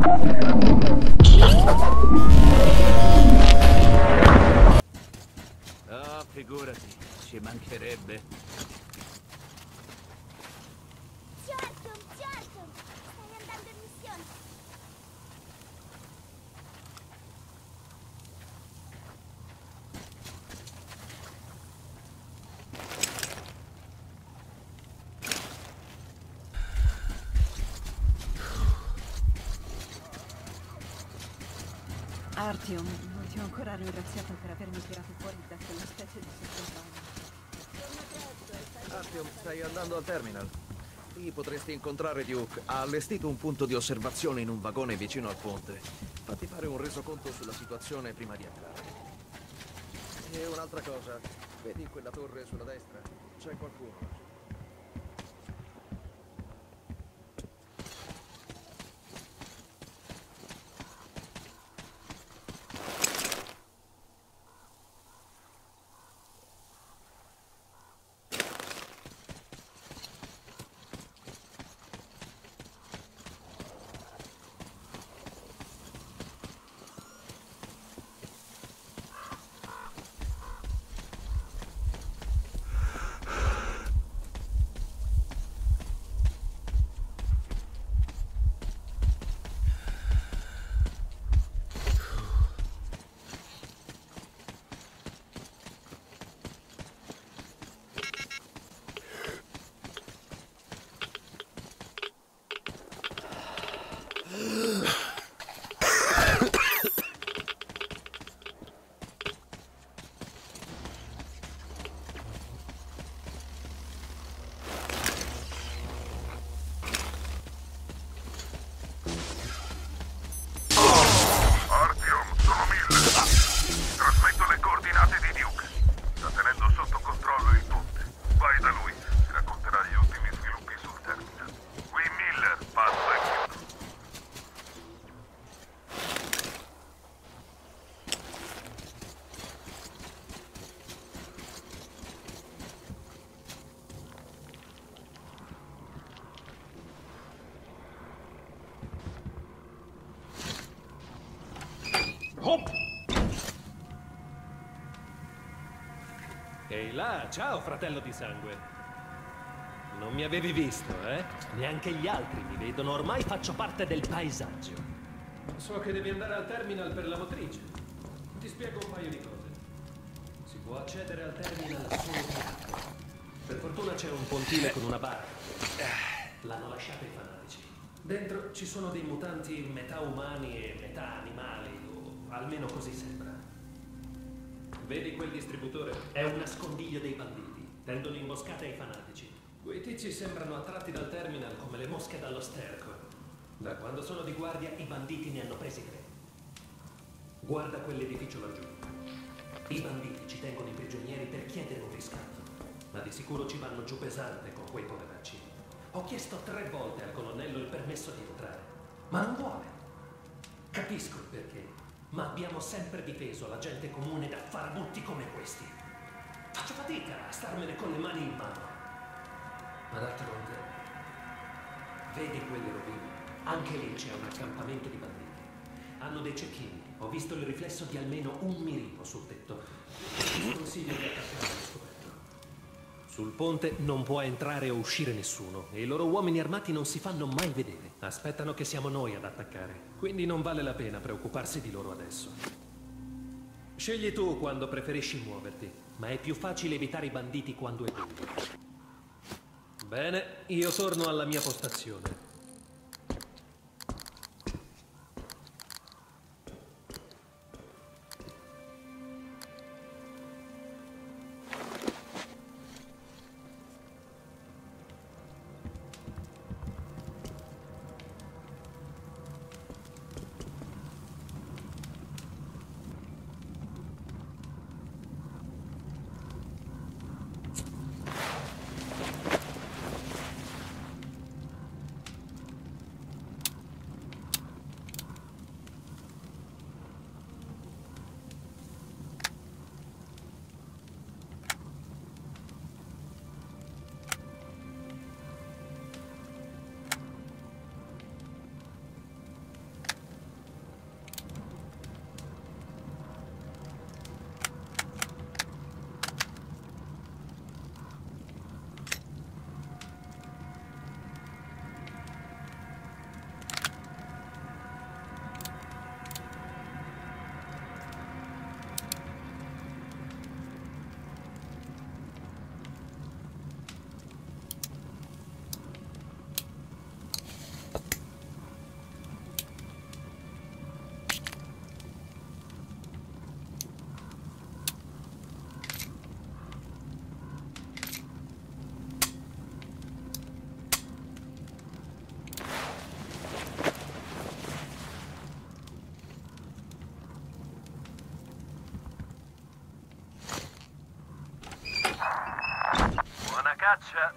Ah, figurati, ci mancherebbe. Certo, certo! Stai andando in missione! Artyom, non ti ho ancora ringraziato per avermi tirato fuori da quella specie di sottombano. Artyom, stai andando al terminal. Qui potresti incontrare Duke. Ha allestito un punto di osservazione in un vagone vicino al ponte. Fatti fare un resoconto sulla situazione prima di entrare. E un'altra cosa, vedi quella torre sulla destra? C'è qualcuno. Ehi là, ciao fratello di sangue. Non mi avevi visto, eh? Neanche gli altri mi vedono, ormai faccio parte del paesaggio. So che devi andare al terminal per la motrice. Ti spiego un paio di cose. Si può accedere al terminal solo di acqua. Per fortuna c'è un pontile con una barra. L'hanno lasciata i fanatici. Dentro ci sono dei mutanti metà umani e metà animali, o almeno così sembra. Vedi quel distributore? È un nascondiglio dei banditi. Tendono imboscate ai fanatici. Quei tizi sembrano attratti dal terminal come le mosche dallo sterco. Da quando sono di guardia, i banditi ne hanno presi tre. Guarda quell'edificio laggiù. I banditi ci tengono i prigionieri per chiedere un riscatto. Ma di sicuro ci vanno giù pesante con quei poveracci. Ho chiesto 3 volte al colonnello il permesso di entrare, ma non vuole. Capisco il perché. Ma abbiamo sempre difeso la gente comune da farabutti come questi. Faccio fatica a starmene con le mani in mano. Ma d'altronde, vedi quelle rovine? Anche lì c'è un accampamento di banditi. Hanno dei cecchini. Ho visto il riflesso di almeno un mirino sul tetto. Ti consiglio di attaccare lo scoperto. Sul ponte non può entrare o uscire nessuno e i loro uomini armati non si fanno mai vedere. Aspettano che siamo noi ad attaccare. Quindi non vale la pena preoccuparsi di loro adesso. Scegli tu quando preferisci muoverti, ma è più facile evitare i banditi quando è buio. Bene, io torno alla mia postazione. caccia.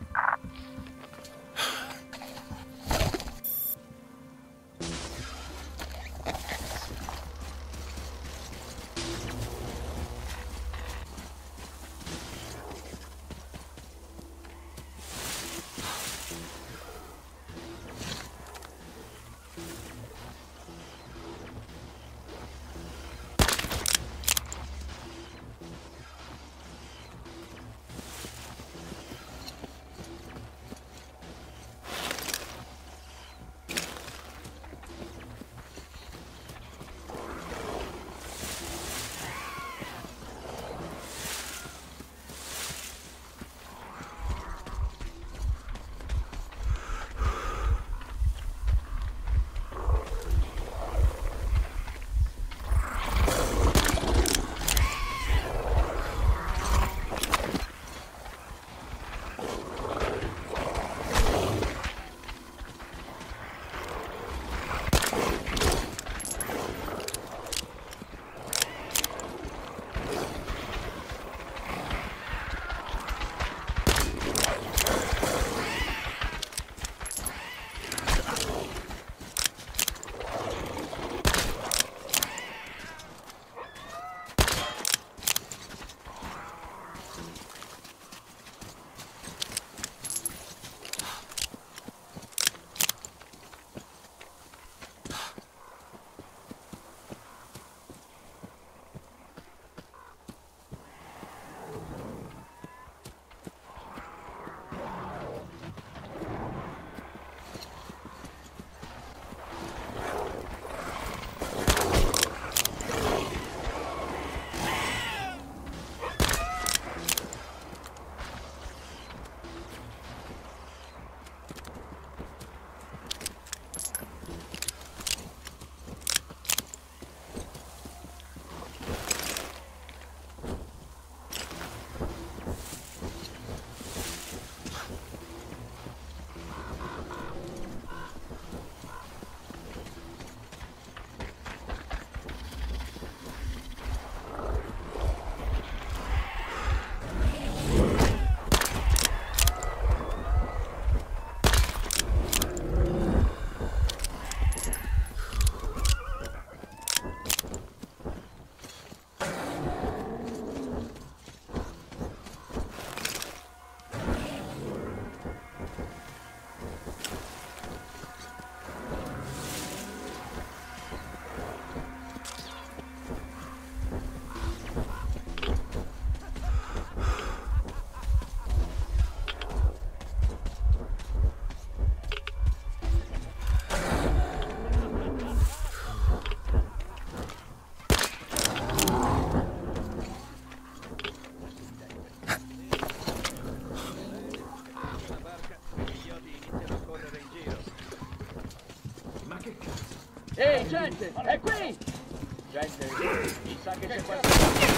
Ehi, gente, è qui! Gente, mi sa che c'è qualcosa.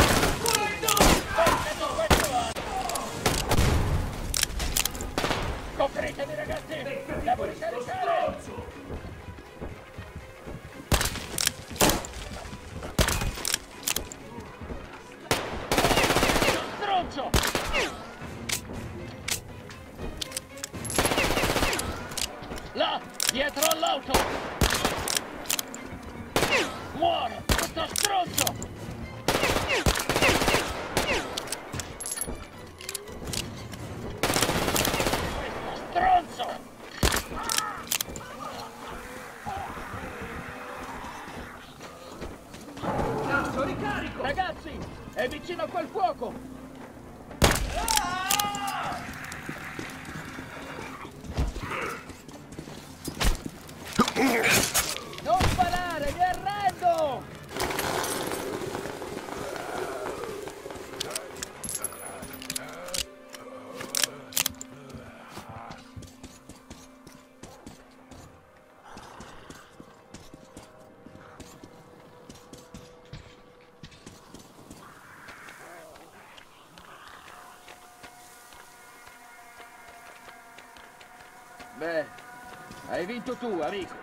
Copritevi, ragazzi! Devo ricaricare! Stronzo! Là, dietro all'auto! Muore, questo stronzo! Stronzo! Cazzo, ricarico! Ragazzi, è vicino a quel fuoco! Non sparare, mi arrendo! Beh, hai vinto tu, amico.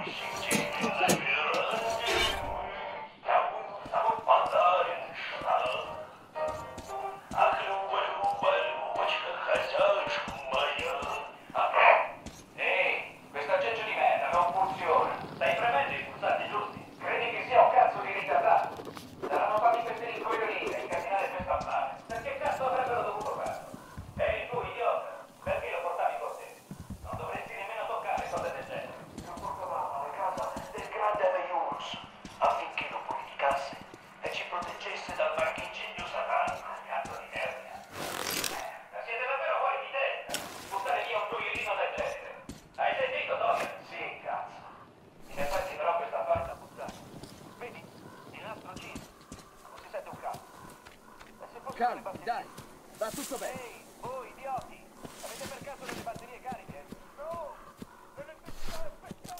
Ehi, questo aggeggio di merda non funziona. Stai premendo i pulsanti giusti? Credi che sia un cazzo di ritardato? Saranno stati questi rincoglioniti a incasinare questa affare. Perché cazzo avrebbero dovuto farlo? Ehi tu, idiota, perché lo portavi con te? Non dovresti nemmeno toccare cose del genere. Lo portavamo alla casa del grande Aveiurus affinché lo purificasse e ci proteggesse dal marchingegno satanico. Cazzo di merda. Ma siete davvero fuori di testa? Buttare via un gioiellino del genere. Hai sentito, Dorian? Sì, cazzo. In effetti però questa affare da buttare. Vedi, il nastro gira. Non si sente un cazzo. E se fosse Calma, dai, va tutto bene. Ehi, voi idioti! Avete per caso delle batterie cariche? No! L'elettricità è spenta!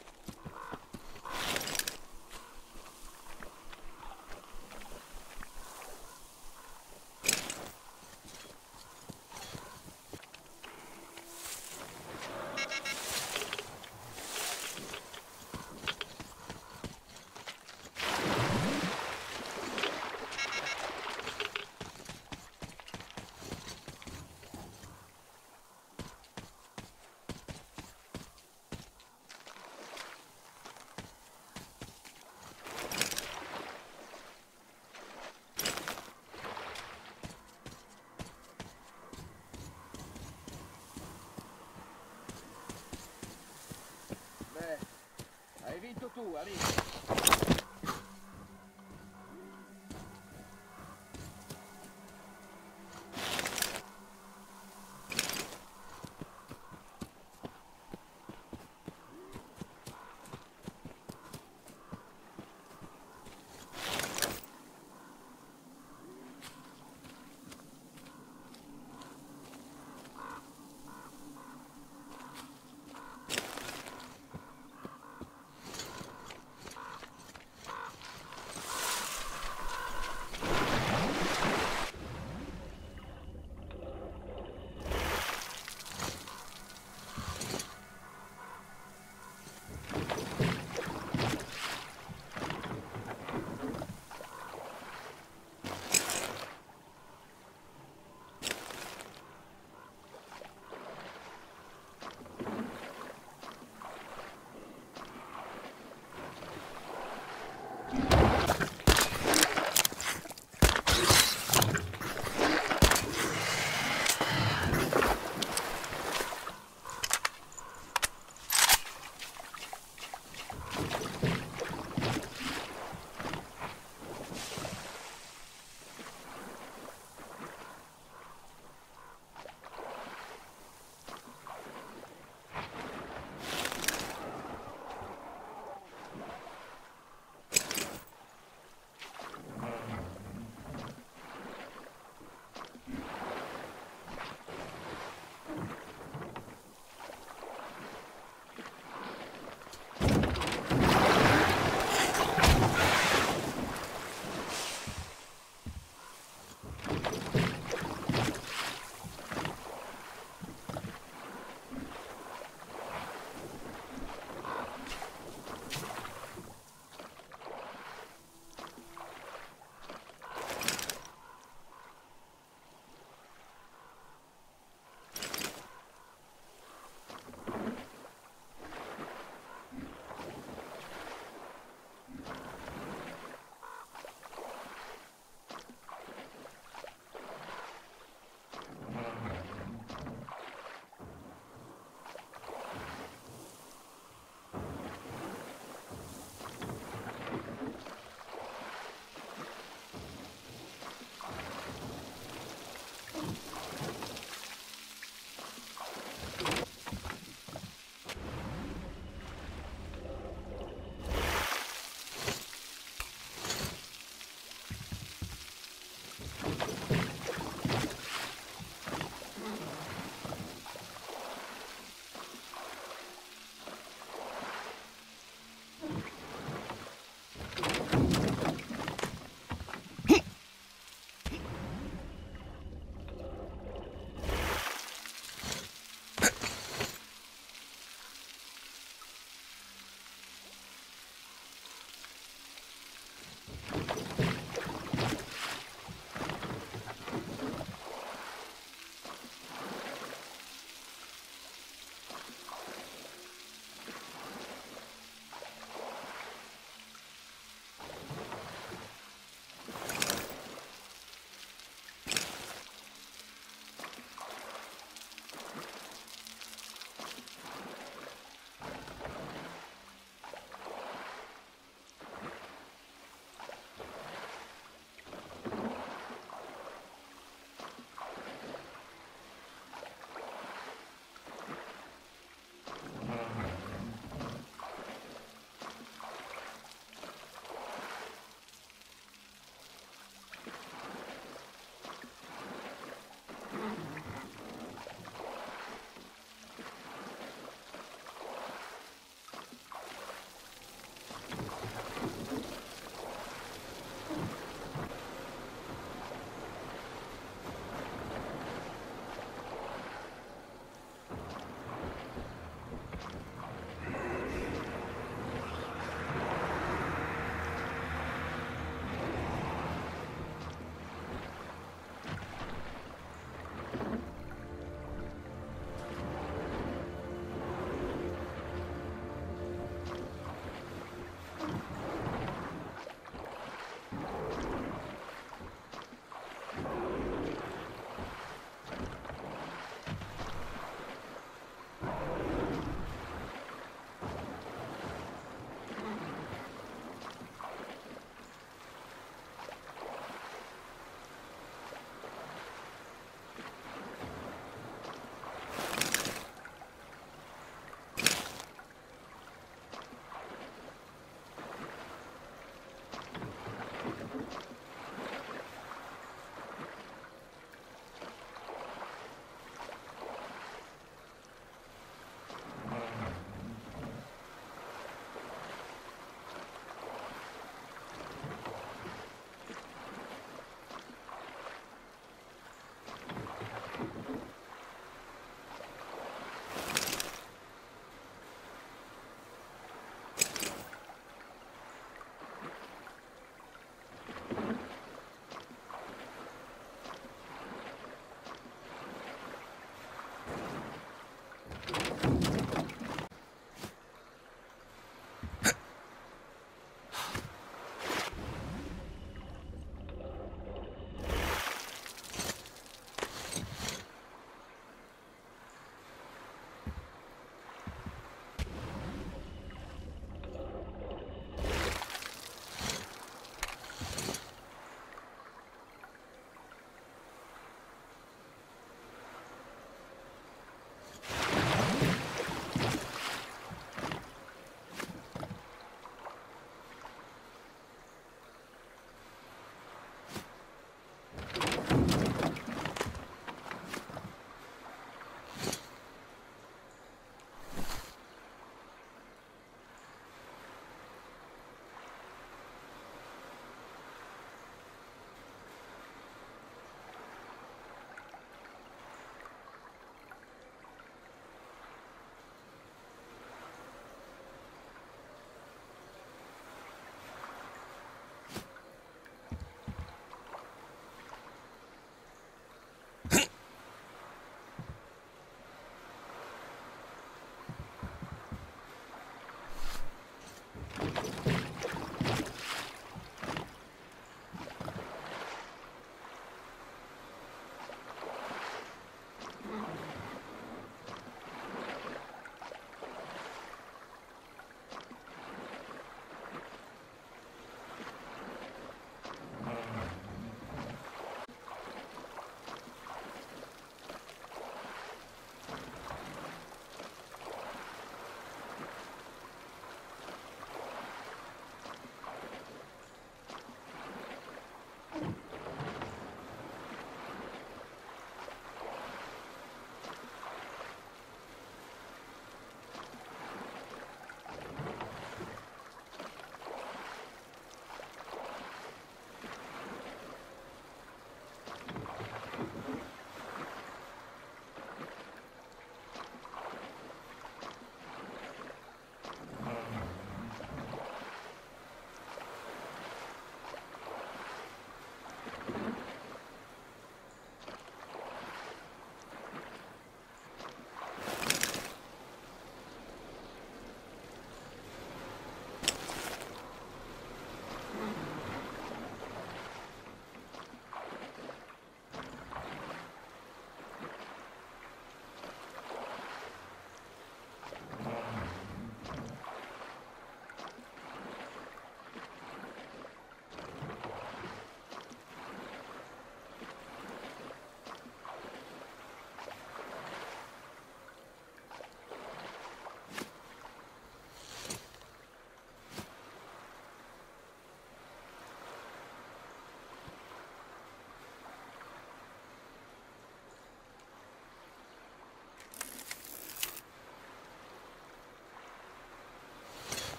Beh, hai vinto tu, amico.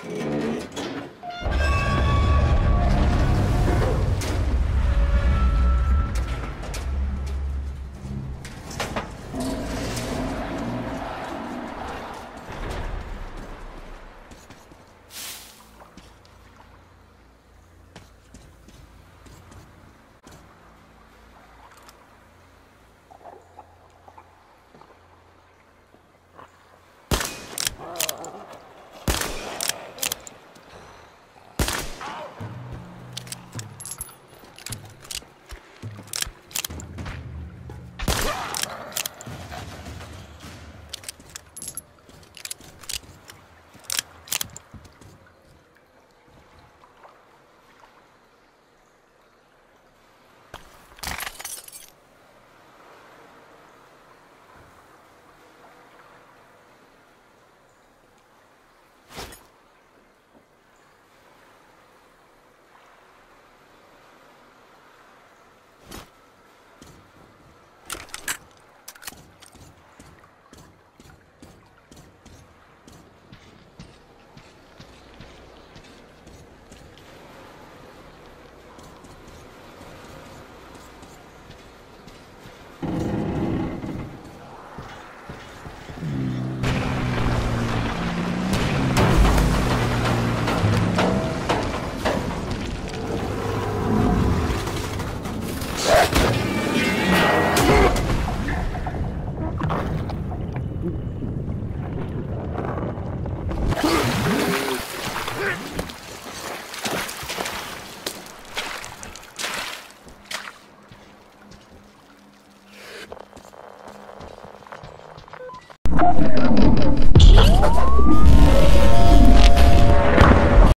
Ecco.